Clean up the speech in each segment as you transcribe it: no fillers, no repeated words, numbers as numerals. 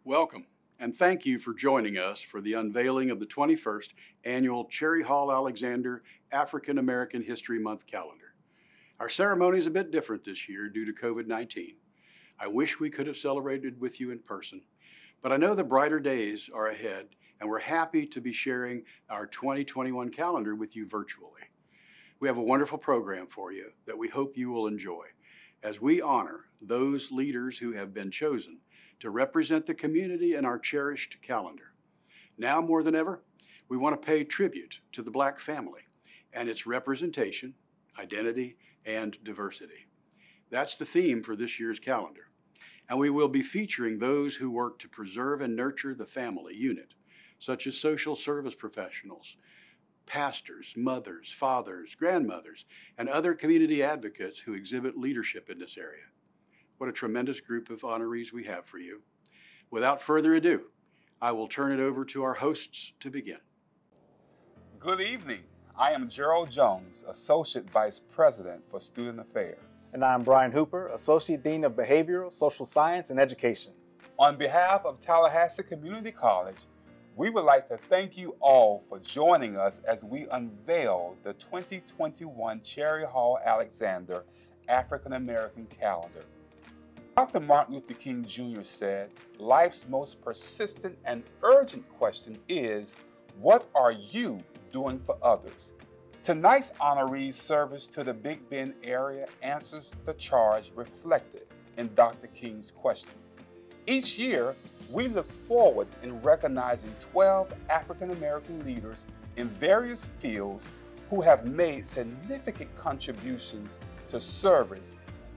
Welcome, and thank you for joining us for the unveiling of the 21st Annual Cherry Hall Alexander African American History Month calendar. Our ceremony is a bit different this year due to COVID-19. I wish we could have celebrated with you in person, but I know the brighter days are ahead, and we're happy to be sharing our 2021 calendar with you virtually. We have a wonderful program for you that we hope you will enjoy as we honor those leaders who have been chosen to represent the community in our cherished calendar. Now more than ever, we want to pay tribute to the Black family and its representation, identity, and diversity. That's the theme for this year's calendar. And we will be featuring those who work to preserve and nurture the family unit, such as social service professionals, pastors, mothers, fathers, grandmothers, and other community advocates who exhibit leadership in this area. What a tremendous group of honorees we have for you. Without further ado, I will turn it over to our hosts to begin. Good evening. I am Gerald Jones, Associate Vice President for Student Affairs. And I'm Brian Hooper, Associate Dean of Behavioral, Social Science, and Education. On behalf of Tallahassee Community College, we would like to thank you all for joining us as we unveil the 2021 Cherry Hall Alexander African American Calendar. Dr. Martin Luther King Jr. said, life's most persistent and urgent question is, what are you doing for others? Tonight's honorees service to the Big Bend area answers the charge reflected in Dr. King's question. Each year, we look forward in recognizing 12 African American leaders in various fields who have made significant contributions to service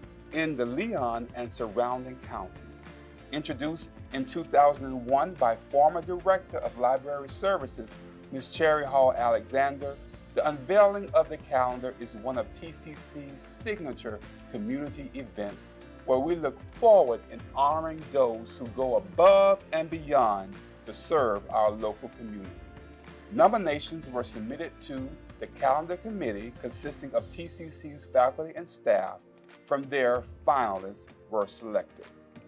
in the Leon and surrounding counties. Introduced in 2001 by former Director of Library Services, Ms. Cherry Hall Alexander, the unveiling of the calendar is one of TCC's signature community events where we look forward in honoring those who go above and beyond to serve our local community. Nominations were submitted to the calendar committee consisting of TCC's faculty and staff. From there, finalists were selected.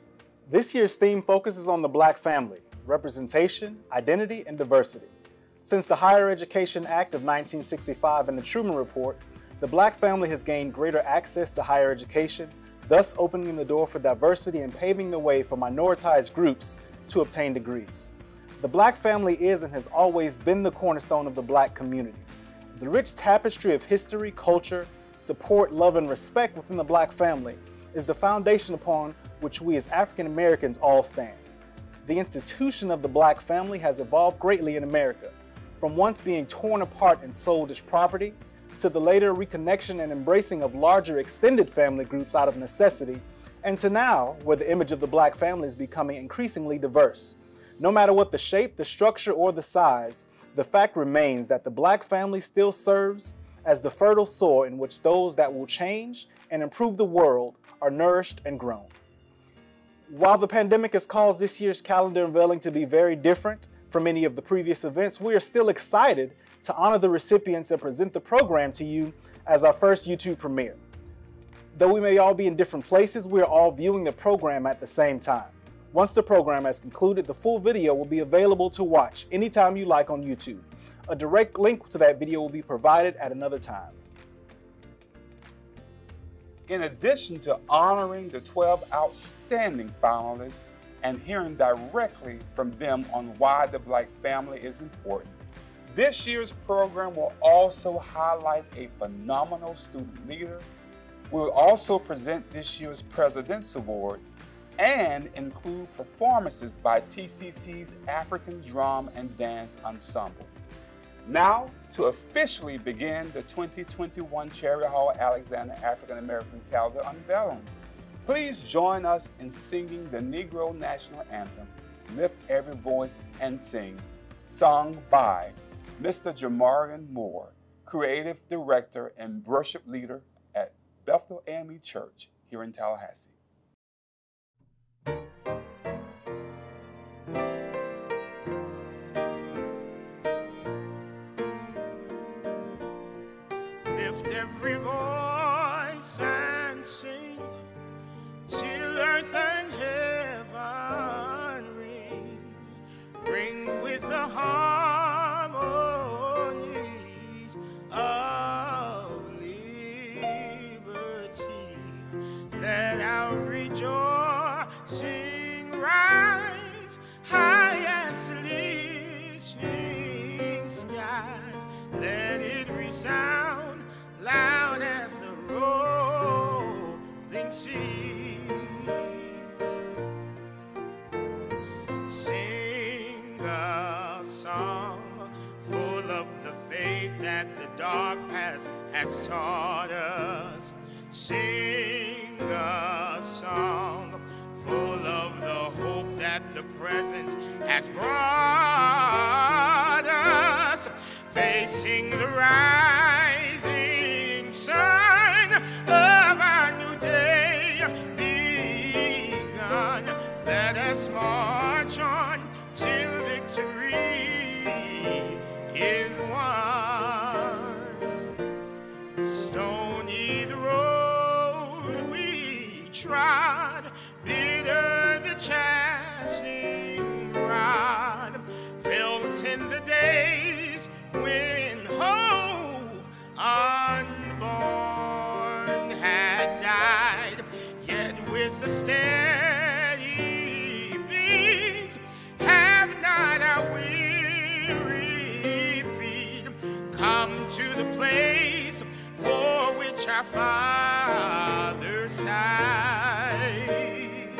This year's theme focuses on the Black family, representation, identity, and diversity. Since the Higher Education Act of 1965 and the Truman Report, the Black family has gained greater access to higher education, thus opening the door for diversity and paving the way for minoritized groups to obtain degrees. The Black family is and has always been the cornerstone of the Black community. The rich tapestry of history, culture, support, love, and respect within the Black family is the foundation upon which we as African Americans all stand. The institution of the Black family has evolved greatly in America, from once being torn apart and sold as property, to the later reconnection and embracing of larger extended family groups out of necessity, and to now, where the image of the Black family is becoming increasingly diverse. No matter what the shape, the structure, or the size, the fact remains that the Black family still serves as the fertile soil in which those that will change and improve the world are nourished and grown. While the pandemic has caused this year's calendar unveiling to be very different from any of the previous events, we are still excited to honor the recipients and present the program to you as our first YouTube premiere. Though we may all be in different places, we are all viewing the program at the same time. Once the program has concluded, the full video will be available to watch anytime you like on YouTube. A direct link to that video will be provided at another time. In addition to honoring the 12 outstanding finalists and hearing directly from them on why the Black family is important, this year's program will also highlight a phenomenal student leader. We'll also present this year's President's Award and include performances by TCC's African Drum and Dance Ensemble. Now, to officially begin the 2021 Cherry Hall Alexander African American Calendar unveiling, please join us in singing the Negro National Anthem, Lift Every Voice and Sing, sung by Mr. Jamarian Moore, Creative Director and Worship Leader at Bethel AME Church here in Tallahassee. Lift every voice and sing till earth and heaven ring. with the harmonies of liberty. Let our rejoicing rise high as listening skies. Let it resound loud as the rolling sea. Sing a song full of the faith that the dark past has taught us. Sing a song full of the hope that the present has brought us. Facing the rising sun of our new day begun. Let us march on till victory is won. Stony the road we trod, bitter the chastening rod, felt in the days when hope unborn had died, yet with a steady beat have not our weary feet come to the place for which our fathers sighed.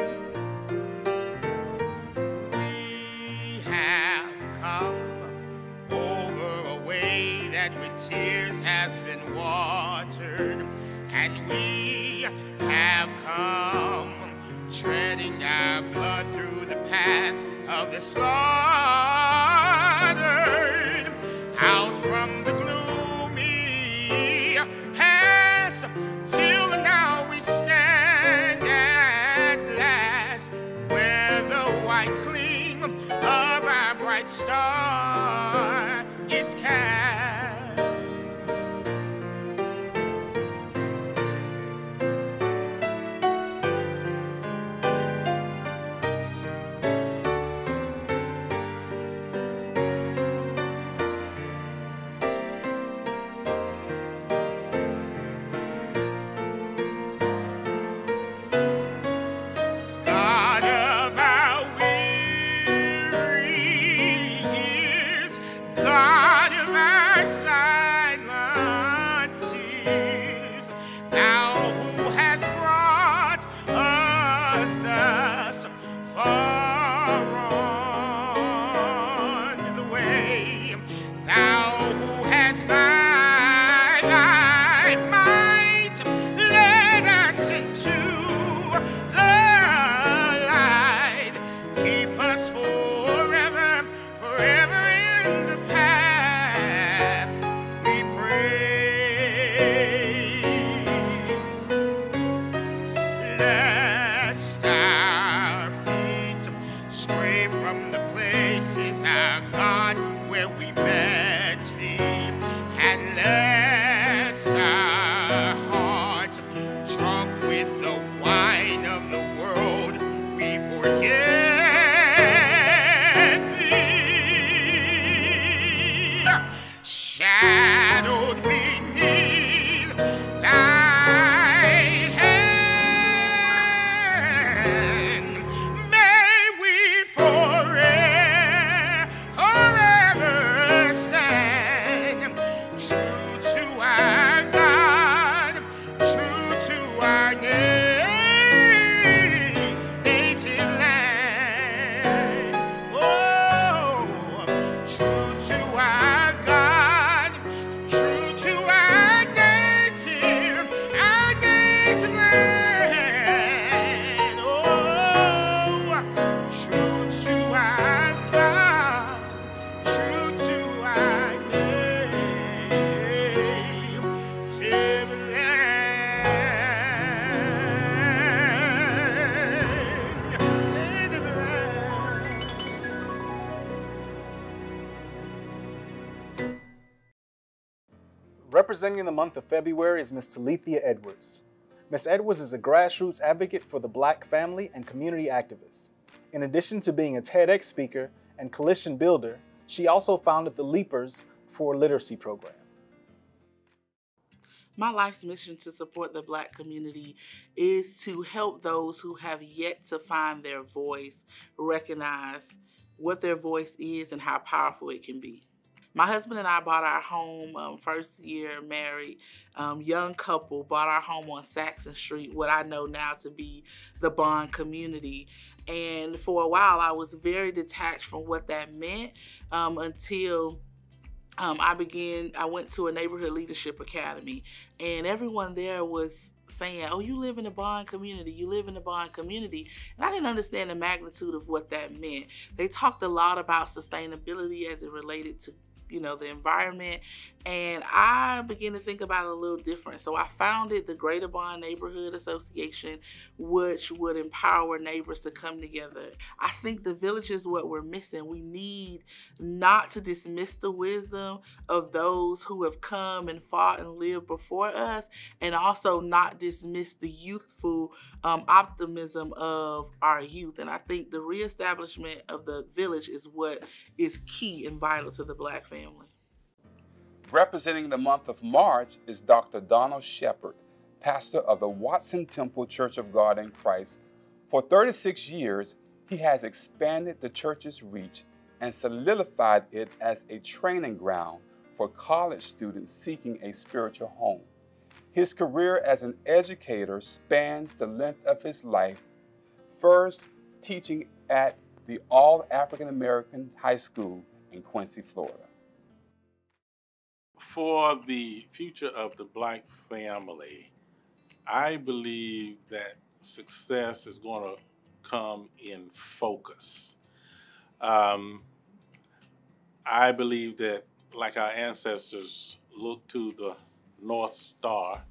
We have come over a way that with tears has been watered, and we have come treading our blood through the path of the slaughtered, out from the gloomy past till now we stand at last where the white gleam of our bright star is cast. God of our weary years, God of our silent tears, thou who hast brought us thus far on the way, thou who hast by thy might led us into the light, keep us forever, forever in the path we pray. Lest our feet stray from the places, our God, where we met thee, and lest our hearts, drunk with the wine of the world, we forget thee. Shadowed beneath thy hand, may we forever stand true to our God, true to our native land. Oh, true to our God, true to our native land. Oh, true to our God, true to our native land. Representing the month of February is Ms. Talithia Edwards. Ms. Edwards is a grassroots advocate for the Black family and community activist. In addition to being a TEDx speaker and coalition builder, She also founded the Leapers for Literacy program. My life's mission to support the Black community is to help those who have yet to find their voice recognize what their voice is and how powerful it can be. My husband and I bought our home, first year married, young couple, bought our home on Saxon Street, what I know now to be the Bond community. And for a while, I was very detached from what that meant until I went to a neighborhood leadership academy, and everyone there was saying, oh, you live in a Bond community, you live in a Bond community. And I didn't understand the magnitude of what that meant. They talked a lot about sustainability as it related to the environment, and I began to think about it a little different. So I founded the Greater Bond Neighborhood Association, which would empower neighbors to come together. I think the village is what we're missing. We need not to dismiss the wisdom of those who have come and fought and lived before us, and also not dismiss the youthful optimism of our youth. And I think the reestablishment of the village is what is key and vital to the Black family. Representing the month of March is Dr. Donald Shepard, pastor of the Watson Temple Church of God in Christ. For 36 years, he has expanded the church's reach and solidified it as a training ground for college students seeking a spiritual home. His career as an educator spans the length of his life, first teaching at the All-African American High School in Quincy, Florida. For the future of the Black family, I believe that success is going to come in focus. I believe that, like our ancestors looked to the North Star,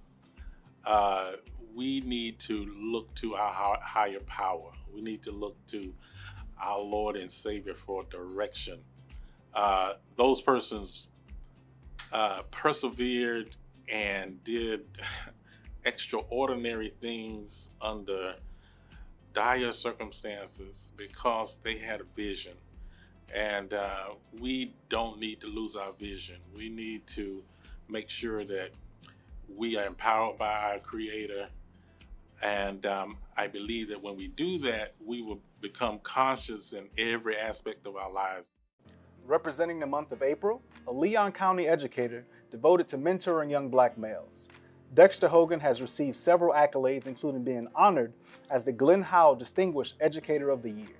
we need to look to our higher power. We need to look to our Lord and Savior for direction. Those persons persevered and did extraordinary things under dire circumstances because they had a vision. And we don't need to lose our vision. We need to make sure that we are empowered by our Creator. And I believe that when we do that, we will become conscious in every aspect of our lives. Representing the month of April, a Leon County educator devoted to mentoring young Black males. Dexter Hogan has received several accolades, including being honored as the Glenn Howell Distinguished Educator of the Year.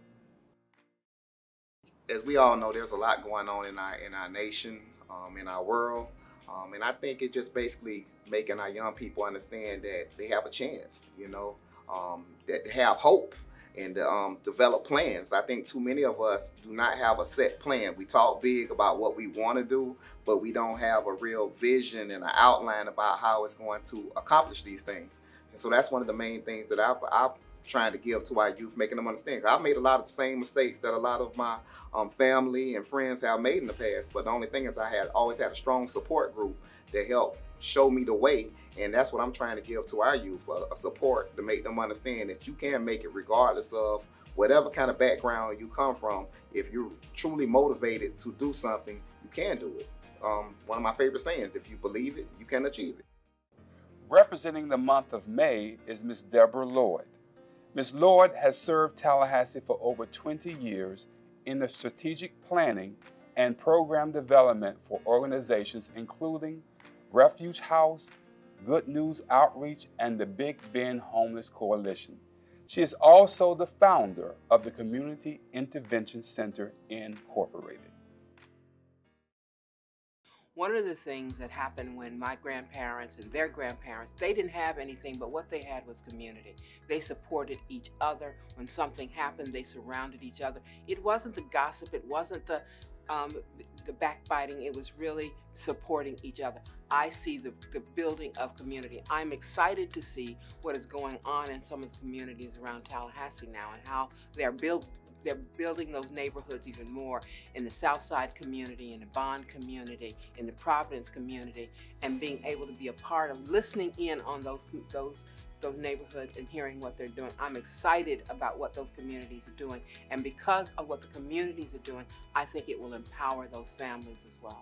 As we all know, there's a lot going on in our nation, in our world, and I think it's just basically making our young people understand that they have a chance, that they have hope, and develop plans. I think too many of us do not have a set plan. We talk big about what we want to do, but we don't have a real vision and an outline about how it's going to accomplish these things. And so that's one of the main things that I'm trying to give to our youth, making them understand. I've made a lot of the same mistakes that a lot of my family and friends have made in the past, but the only thing is I always had a strong support group that helped show me the way, and that's what I'm trying to give to our youth, a support to make them understand that you can make it regardless of whatever kind of background you come from. If you're truly motivated to do something, you can do it. One of my favorite sayings, if you believe it, you can achieve it. Representing the month of May is Ms. Deborah Lloyd. Ms. Lloyd has served Tallahassee for over 20 years in the strategic planning and program development for organizations including Refuge House, Good News Outreach, and the Big Bend Homeless Coalition. She is also the founder of the Community Intervention Center, Incorporated. One of the things that happened when my grandparents and their grandparents, they didn't have anything, but what they had was community. They supported each other. When something happened, they surrounded each other. It wasn't the gossip, it wasn't the backbiting, it was really supporting each other. I see the building of community. I'm excited to see what is going on in some of the communities around Tallahassee now and how they're building those neighborhoods even more in the Southside community, in the Bond community, in the Providence community, and being able to be a part of listening in on those those neighborhoods and hearing what they're doing. I'm excited about what those communities are doing. And because of what the communities are doing, I think it will empower those families as well.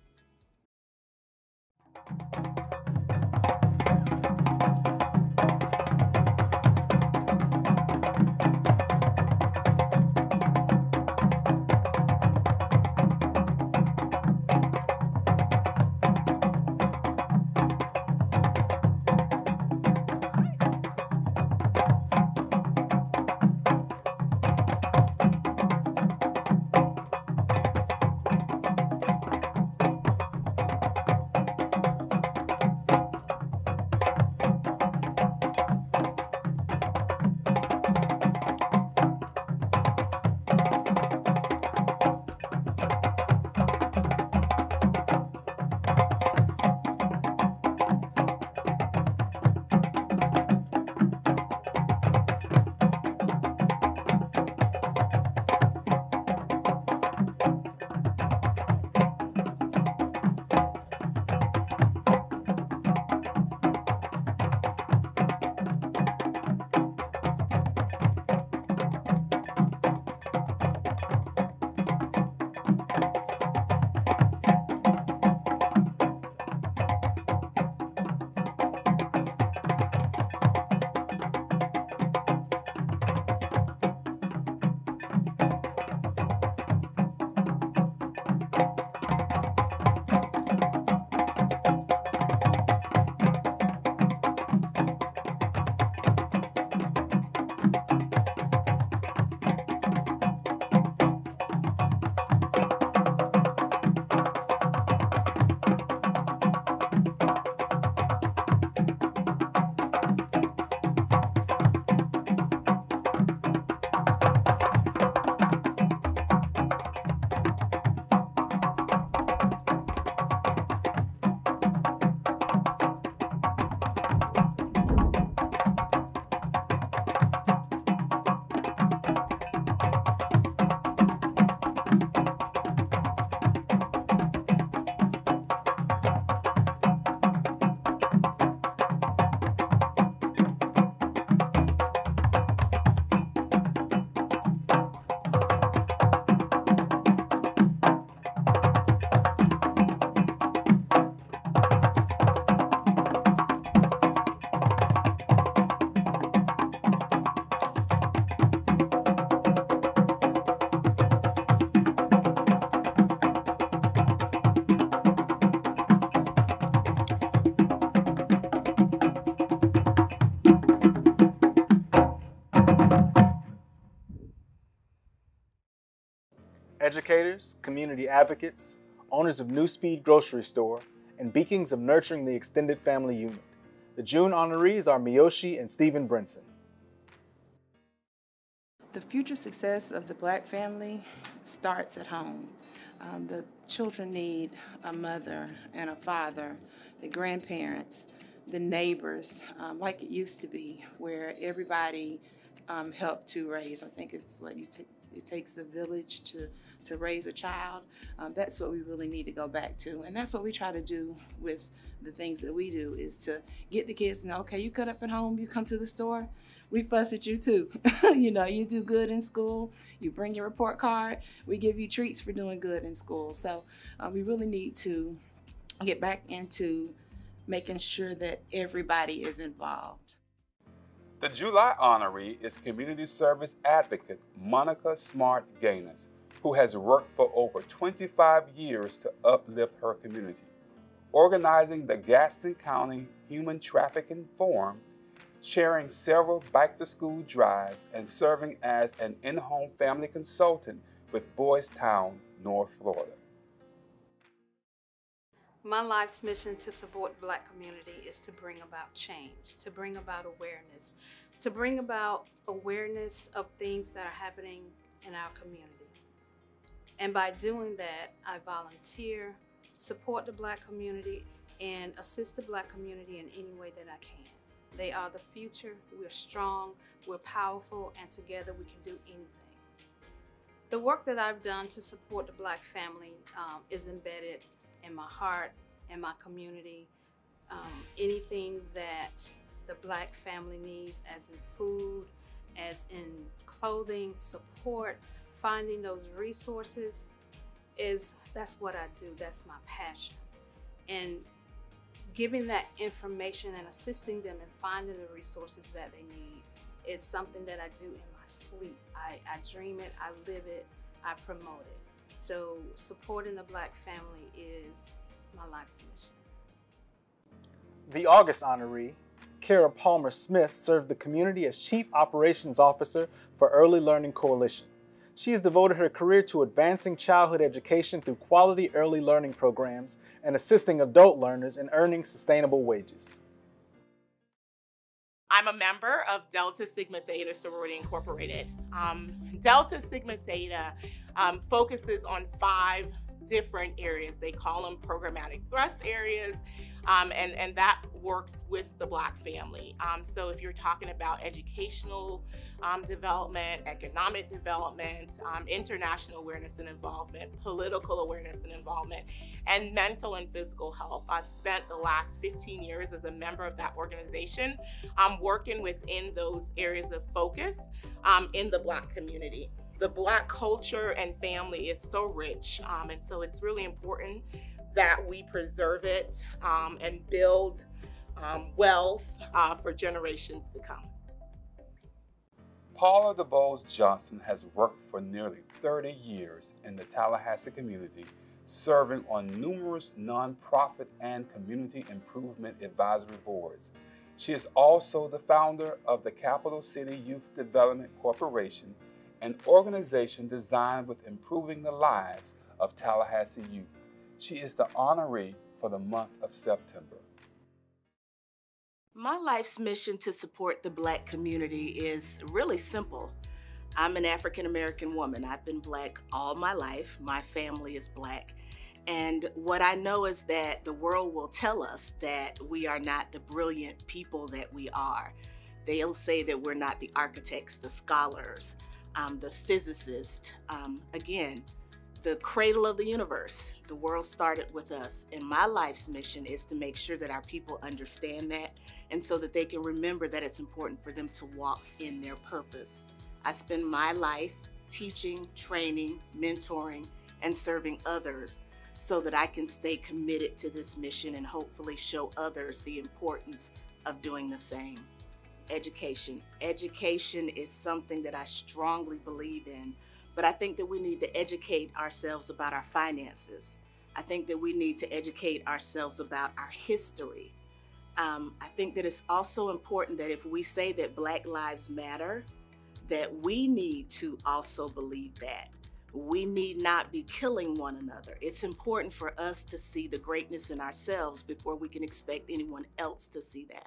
Educators, community advocates, owners of New Speed Grocery Store, and beacons of nurturing the extended family unit. The June honorees are Miyoshi and Stephen Brinson. The future success of the Black family starts at home. The children need a mother and a father, the grandparents, the neighbors, like it used to be, where everybody helped to raise. I think it's what it takes a village to raise a child. That's what we really need to go back to. And that's what we try to do with the things that we do, is to get the kids to know, okay, you cut up at home, you come to the store, we fuss at you too. You know, you do good in school, you bring your report card, we give you treats for doing good in school. So we really need to get back into making sure that everybody is involved. The July honoree is community service advocate Monica Smart Gaines, who has worked for over 25 years to uplift her community, organizing the Gaston County Human Trafficking Forum, chairing several back-to-school drives, and serving as an in-home family consultant with Boys Town, North Florida. My life's mission to support the Black community is to bring about change, to bring about awareness, of things that are happening in our community. And by doing that, I volunteer, support the Black community, and assist the Black community in any way that I can. They are the future. We're strong, we're powerful, and together we can do anything. The work that I've done to support the Black family is embedded in my heart and my community. Anything that the black family needs, as in food, as in clothing, support, finding those resources, that's what I do. That's my passion. And giving that information and assisting them in finding the resources that they need is something that I do in my sleep. I dream it, I live it, I promote it. So supporting the black family is my life's mission. The August honoree, Kara Palmer Smith, served the community as Chief Operations Officer for Early Learning Coalition. She has devoted her career to advancing childhood education through quality early learning programs and assisting adult learners in earning sustainable wages. I'm a member of Delta Sigma Theta Sorority Incorporated. Delta Sigma Theta focuses on 5 different areas. They call them programmatic thrust areas, and that works with the black family. So if you're talking about educational development, economic development, international awareness and involvement, political awareness and involvement, and mental and physical health. I've spent the last 15 years as a member of that organization, working within those areas of focus in the black community. The black culture and family is so rich, and so it's really important that we preserve it and build wealth for generations to come. Paula DeBose Johnson has worked for nearly 30 years in the Tallahassee community, serving on numerous nonprofit and community improvement advisory boards. She is also the founder of the Capital City Youth Development Corporation, an organization designed with improving the lives of Tallahassee youth. She is the honoree for the month of September. My life's mission to support the black community is really simple. I'm an African American woman. I've been black all my life. My family is black. And what I know is that the world will tell us that we are not the brilliant people that we are. They'll say that we're not the architects, the scholars, the physicists. Again, the cradle of the universe. The world started with us. And my life's mission is to make sure that our people understand that, and so that they can remember that it's important for them to walk in their purpose. I spend my life teaching, training, mentoring, and serving others so that I can stay committed to this mission and hopefully show others the importance of doing the same. Education. Education is something that I strongly believe in, but I think that we need to educate ourselves about our finances. I think that we need to educate ourselves about our history. I think that it's also important that if we say that Black Lives Matter, that we need to also believe that. We need not be killing one another. It's important for us to see the greatness in ourselves before we can expect anyone else to see that.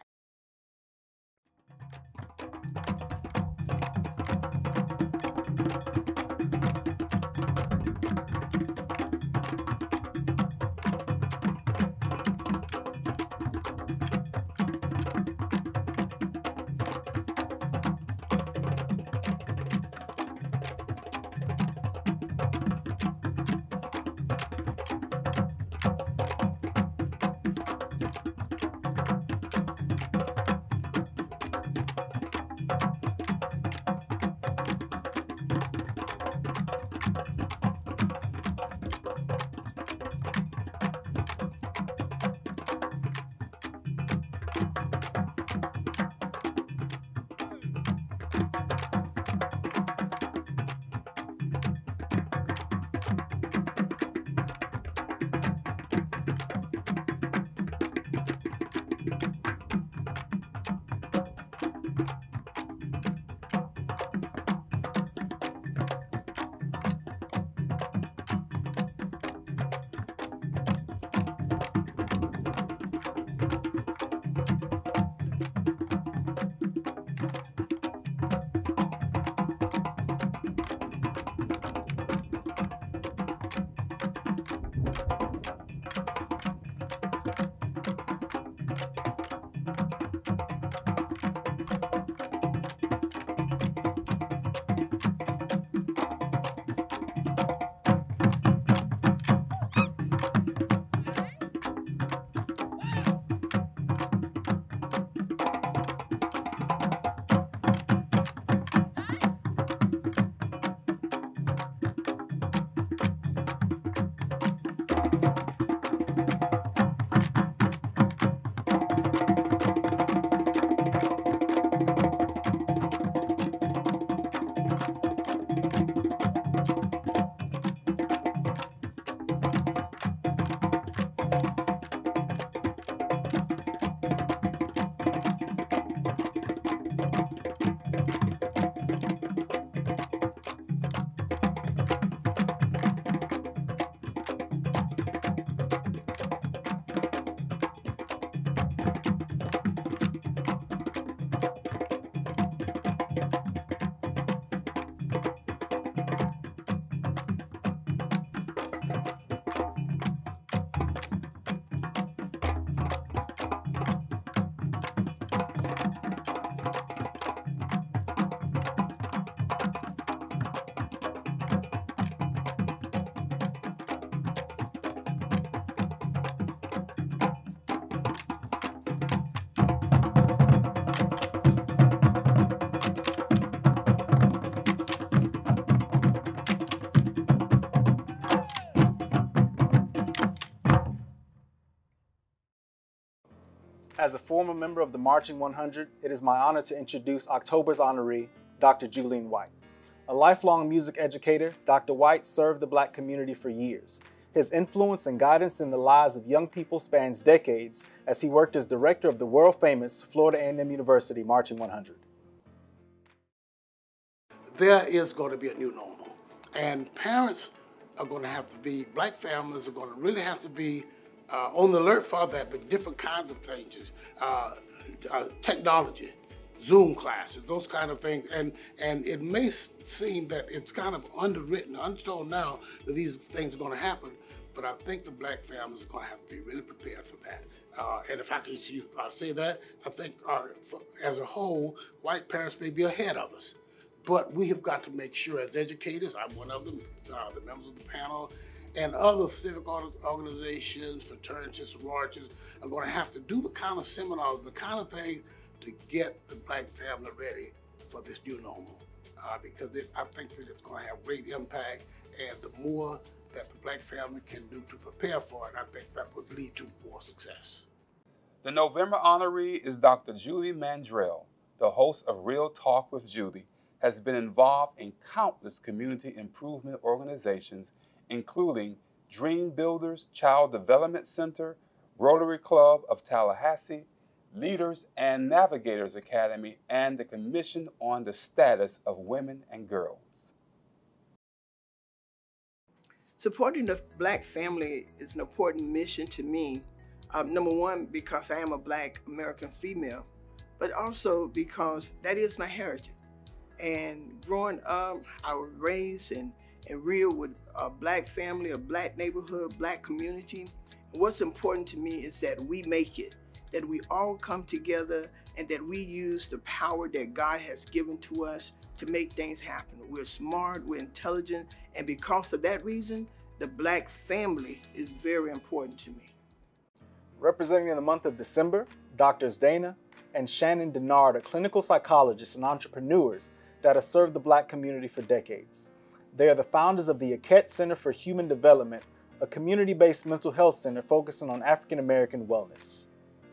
As a former member of the Marching 100, it is my honor to introduce October's honoree, Dr. Julian White. A lifelong music educator, Dr. White served the Black community for years. His influence and guidance in the lives of young people spans decades as he worked as director of the world-famous Florida A&M University Marching 100. There is going to be a new normal, and parents are going to have to be, Black families are going to really have to be on the alert for that, the different kinds of things, technology, Zoom classes, those kind of things. And it may seem that it's kind of underwritten, untold now that these things are going to happen, but I think the Black families are going to have to be really prepared for that. And if I can say that, I think as a whole, white parents may be ahead of us. But we have got to make sure as educators, I'm one of them, the members of the panel, and other civic organizations, fraternities, sororities are going to have to do the kind of seminars, the kind of thing to get the Black family ready for this new normal. Because I think that it's going to have great impact, and the more that the Black family can do to prepare for it, I think that would lead to more success. The November honoree is Dr. Julie Mandrell, the host of Real Talk with Julie, has been involved in countless community improvement organizations, including Dream Builders Child Development Center, Rotary Club of Tallahassee, Leaders and Navigators Academy, and the Commission on the Status of Women and Girls. Supporting the Black family is an important mission to me. Number one, because I am a Black American female, but also because that is my heritage. And growing up, I was raised and reared with a Black family, a Black neighborhood, Black community. And what's important to me is that we make it, that we all come together, and that we use the power that God has given to us to make things happen. We're smart, we're intelligent, and because of that reason, the Black family is very important to me. Representing in the month of December, Drs. Dana and Shannon Denard are clinical psychologists and entrepreneurs that have served the Black community for decades. They are the founders of the Aket Center for Human Development, a community-based mental health center focusing on African American wellness.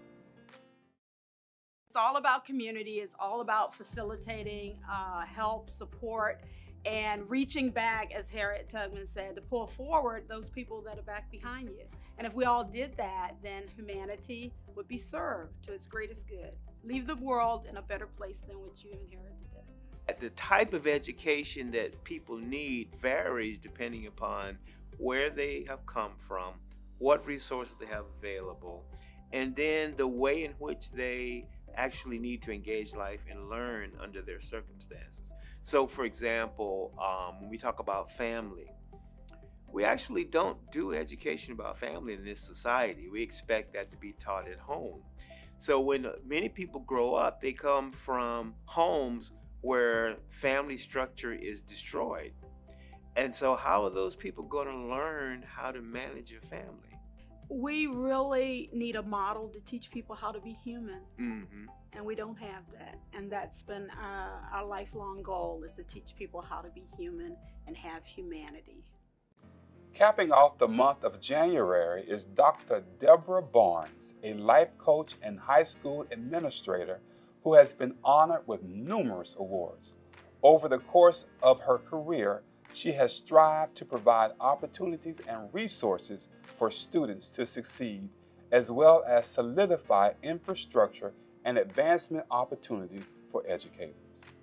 It's all about community. It's all about facilitating help, support, and reaching back, as Harriet Tubman said, to pull forward those people that are back behind you. And if we all did that, then humanity would be served to its greatest good. Leave the world in a better place than what you inherited it. The type of education that people need varies depending upon where they have come from, what resources they have available, and then the way in which they actually need to engage life and learn under their circumstances. So for example, when we talk about family, we actually don't do education about family in this society. We expect that to be taught at home. So when many people grow up, they come from homes where family structure is destroyed. And so how are those people going to learn how to manage a family? We really need a model to teach people how to be human. Mm-hmm. And we don't have that. And that's been our lifelong goal, is to teach people how to be human and have humanity. Capping off the month of January is Dr. Deborah Barnes, a life coach and high school administrator who has been honored with numerous awards. Over the course of her career, she has strived to provide opportunities and resources for students to succeed, as well as solidify infrastructure and advancement opportunities for educators.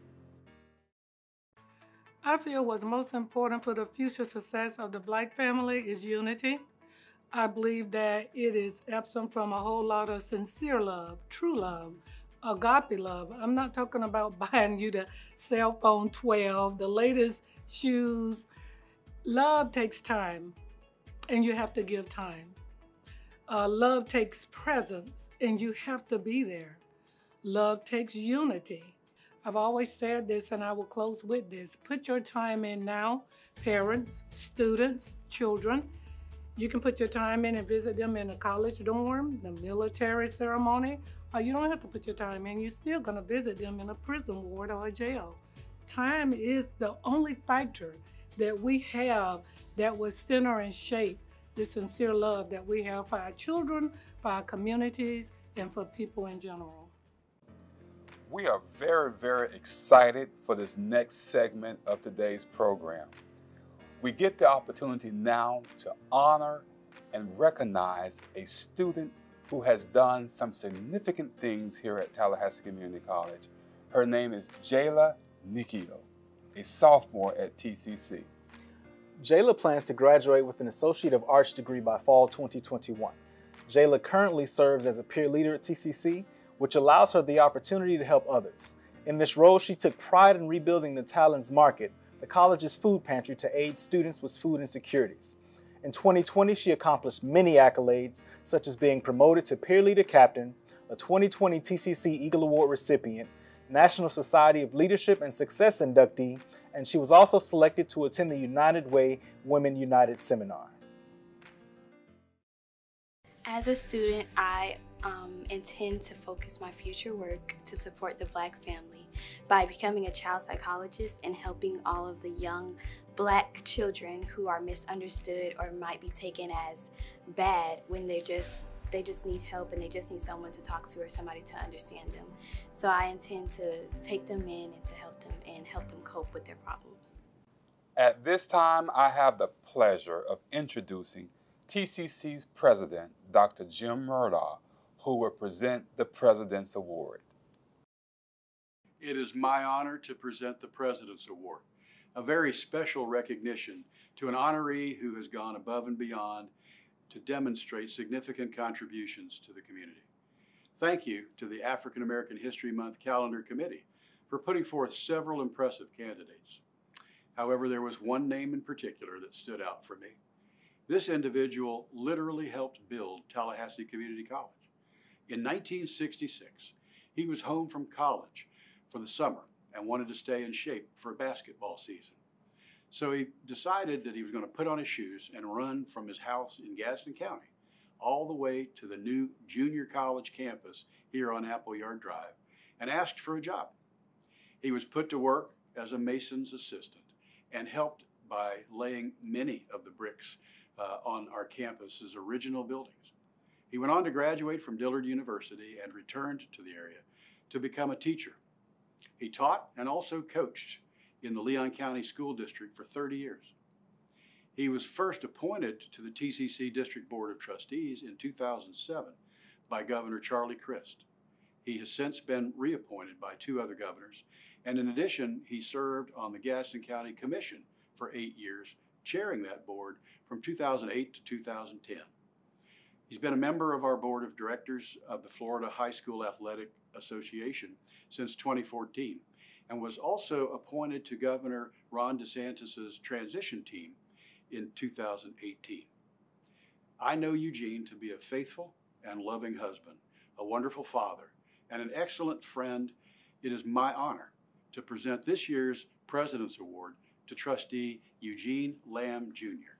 I feel what's most important for the future success of the Black family is unity. I believe that it is absent from a whole lot of sincere love, true love, agape love. I'm not talking about buying you the cell phone 12, the latest shoes. Love takes time, and you have to give time. Love takes presence, and you have to be there. Love takes unity. I've always said this, and I will close with this. Put your time in now, parents, students, children. You can put your time in and visit them in a college dorm, the military ceremony, or you don't have to put your time in. You're still going to visit them in a prison ward or a jail. Time is the only factor that we have that will center and shape the sincere love that we have for our children, for our communities, and for people in general. We are very, very excited for this next segment of today's program. We get the opportunity now to honor and recognize a student who has done some significant things here at Tallahassee Community College. Her name is Jayla Nikio, a sophomore at TCC. Jayla plans to graduate with an Associate of Arts degree by fall 2021. Jayla currently serves as a peer leader at TCC, which allows her the opportunity to help others. In this role, she took pride in rebuilding the Talons Market, the college's food pantry, to aid students with food insecurities. In 2020, she accomplished many accolades, such as being promoted to peer leader captain, a 2020 TCC Eagle Award recipient, National Society of Leadership and Success inductee, and she was also selected to attend the United Way Women United seminar. As a student, I intend to focus my future work to support the Black family by becoming a child psychologist and helping all of the young Black children who are misunderstood or might be taken as bad when they just need help and they just need someone to talk to or somebody to understand them. So I intend to take them in and to help them cope with their problems. At this time, I have the pleasure of introducing TCC's president, Dr. Jim Murdaugh, who will present the President's Award. It is my honor to present the President's Award, a very special recognition to an honoree who has gone above and beyond to demonstrate significant contributions to the community. Thank you to the African American History Month Calendar Committee for putting forth several impressive candidates. However, there was one name in particular that stood out for me. This individual literally helped build Tallahassee Community College. In 1966, he was home from college for the summer and wanted to stay in shape for basketball season. So he decided that he was going to put on his shoes and run from his house in Gadsden County all the way to the new junior college campus here on Appleyard Drive and asked for a job. He was put to work as a mason's assistant and helped by laying many of the bricks on our campus's original buildings. He went on to graduate from Dillard University and returned to the area to become a teacher. He taught and also coached in the Leon County School District for 30 years. He was first appointed to the TCC District Board of Trustees in 2007 by Governor Charlie Crist. He has since been reappointed by 2 other governors, and in addition, he served on the Gadsden County Commission for 8 years, chairing that board from 2008 to 2010. He's been a member of our board of directors of the Florida High School Athletic Association since 2014 and was also appointed to Governor Ron DeSantis' transition team in 2018. I know Eugene to be a faithful and loving husband, a wonderful father, and an excellent friend. It is my honor to present this year's President's Award to Trustee Eugene Lamb, Jr.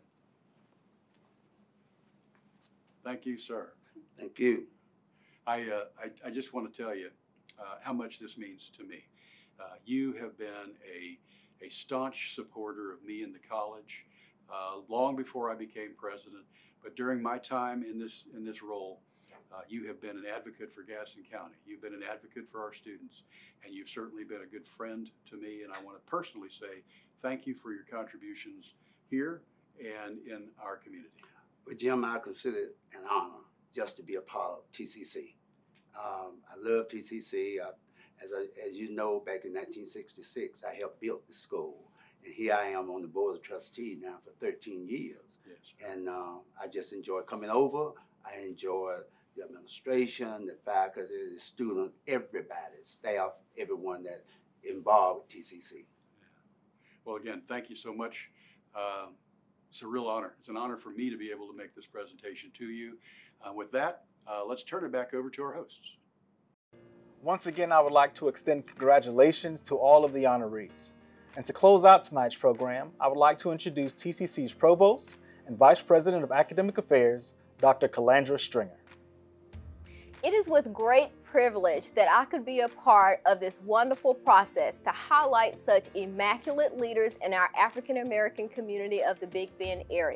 Thank you, sir. Thank you. I just want to tell you how much this means to me. You have been a staunch supporter of me in the college long before I became president, but during my time in this role, you have been an advocate for Gadsden County. You've been an advocate for our students, and you've certainly been a good friend to me, and I want to personally say thank you for your contributions here and in our community. Well, Jim, I consider it an honor just to be a part of TCC. I love TCC. As you know, back in 1966, I helped build the school. And here I am on the Board of Trustees now for 13 years. Yes. And I just enjoy coming over. I enjoy the administration, the faculty, the students, everybody, staff, everyone that involved with TCC. Yeah. Well, again, thank you so much. It's a real honor. It's an honor for me to be able to make this presentation to you. With that, let's turn it back over to our hosts. Once again, I would like to extend congratulations to all of the honorees. And to close out tonight's program, I would like to introduce TCC's Provost and Vice President of Academic Affairs, Dr. Calandra Stringer. It is with great privilege that I could be a part of this wonderful process to highlight such immaculate leaders in our African American community of the Big Bend area.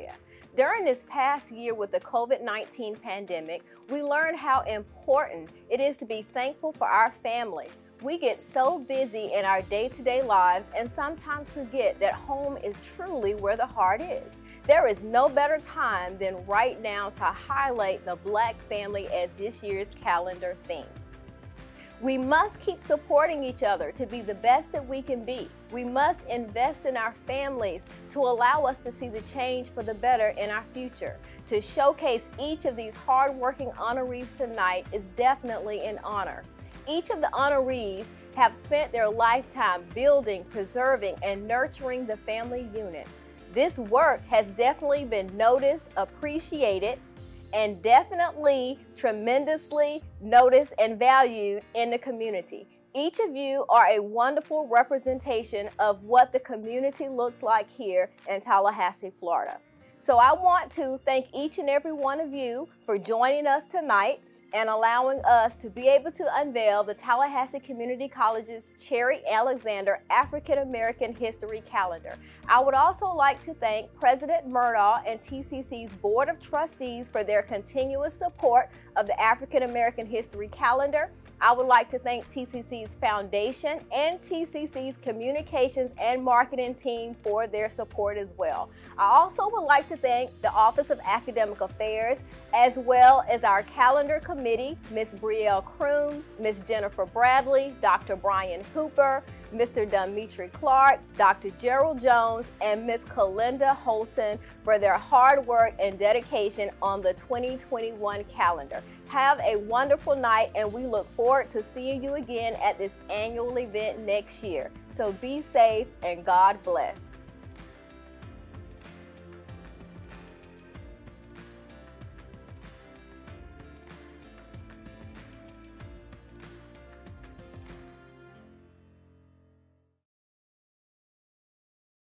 During this past year with the COVID-19 pandemic, we learned how important it is to be thankful for our families. We get so busy in our day-to-day lives and sometimes forget that home is truly where the heart is. There is no better time than right now to highlight the Black family as this year's calendar theme. We must keep supporting each other to be the best that we can be. We must invest in our families to allow us to see the change for the better in our future. To showcase each of these hardworking honorees tonight is definitely an honor. Each of the honorees have spent their lifetime building, preserving, and nurturing the family unit. This work has definitely been noticed, appreciated, and definitely tremendously noticed and valued in the community. Each of you are a wonderful representation of what the community looks like here in Tallahassee, Florida. So I want to thank each and every one of you for joining us tonight and allowing us to be able to unveil the Tallahassee Community College's Cherry Alexander African American History Calendar. I would also like to thank President Murdaugh and TCC's Board of Trustees for their continuous support of the African American History Calendar. I would like to thank TCC's Foundation and TCC's Communications and Marketing team for their support as well. I also would like to thank the Office of Academic Affairs, as well as our calendar committee, Ms. Brielle Crooms, Ms. Jennifer Bradley, Dr. Brian Hooper, Mr. Demetri Clark, Dr. Gerald Jones, and Ms. Kalinda Holton for their hard work and dedication on the 2021 calendar. Have a wonderful night, and we look forward to seeing you again at this annual event next year. So be safe and God bless.